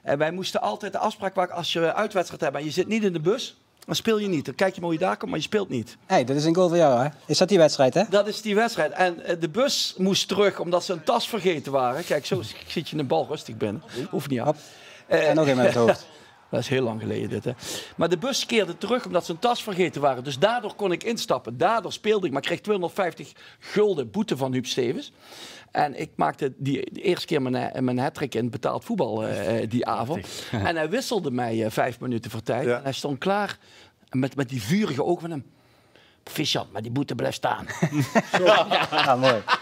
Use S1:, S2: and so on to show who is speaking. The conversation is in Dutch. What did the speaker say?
S1: En wij moesten altijd de afspraak maken, als je uitwedstrijd hebt en je zit niet in de bus, dan speel je niet. Dan kijk je maar hoe je daar komt, maar je speelt niet.
S2: Hé, dat is een goal voor jou, hè? Is dat die wedstrijd, hè?
S1: Dat is die wedstrijd. En de bus moest terug, omdat ze een tas vergeten waren. Kijk, zo zit je in de bal rustig binnen. Hoeft niet af.
S2: En nog een met het hoofd.
S1: Dat is heel lang geleden dit, hè. Maar de bus keerde terug omdat ze een tas vergeten waren. Dus daardoor kon ik instappen. Daardoor speelde ik, maar ik kreeg 250 gulden boete van Huub Stevens. En ik maakte de eerste keer mijn hat-trick in betaald voetbal die avond. En hij wisselde mij 5 minuten voor tijd. Ja. En hij stond klaar met die vurige ogen van hem. Proficiat, maar die boete blijft staan.
S2: Ja, mooi.